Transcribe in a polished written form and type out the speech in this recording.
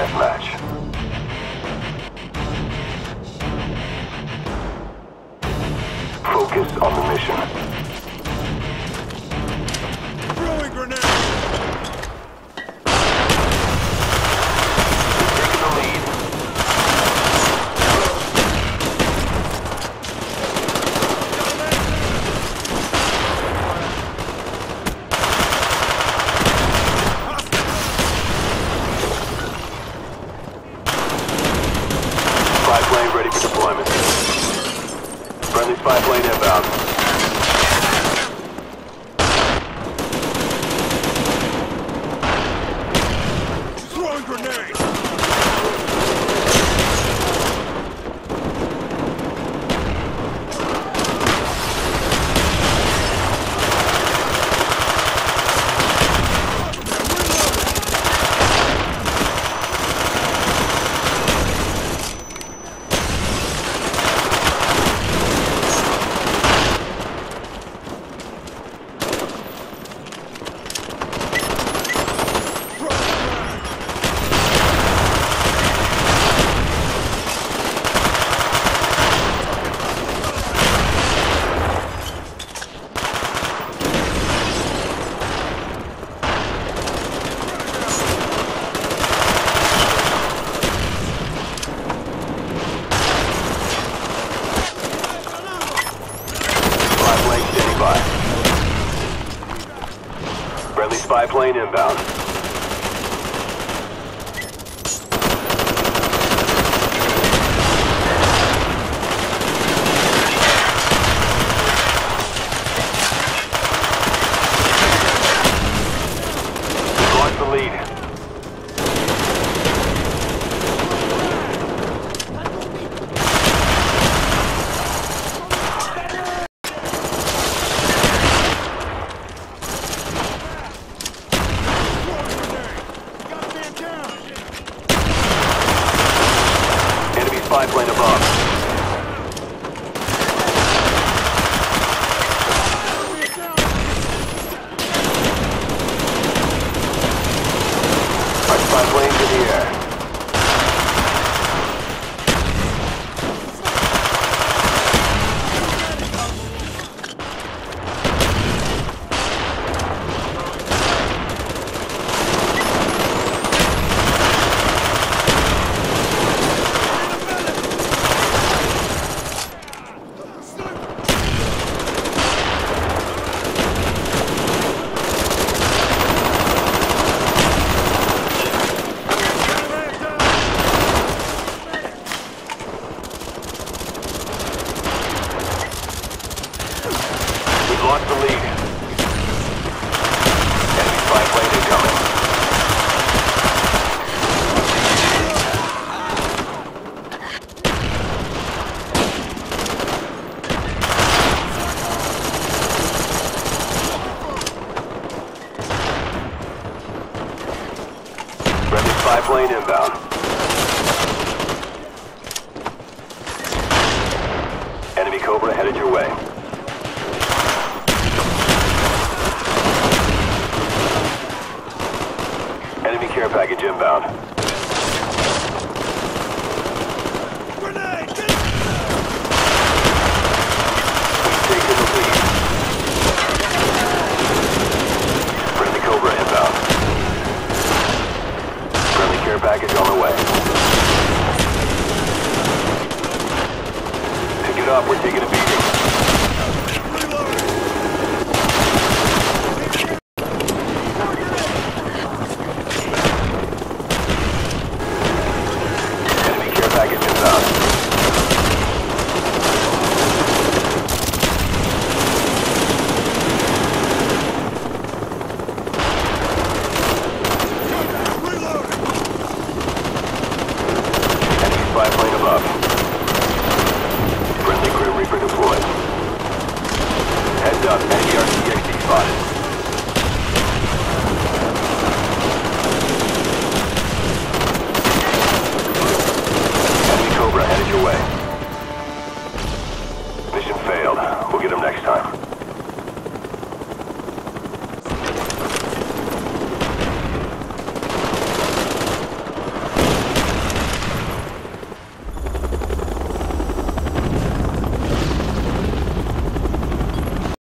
deathmatch. Focus on the mission. Throwing grenade! Taking the lead. Spy plane ready for deployment. Friendly spy plane inbound. Throwing grenade! Friendly spy plane inbound. We've lost the lead. Spy plane above. Our spy planes in the air. We've lost the lead. Enemy spy plane incoming. Friendly spy plane inbound. Enemy Cobra headed your way. Enemy care package inbound. Grenade! We've taken the lead. Friendly Cobra inbound. Friendly care package on the way. Pick it up, we're taking a beating.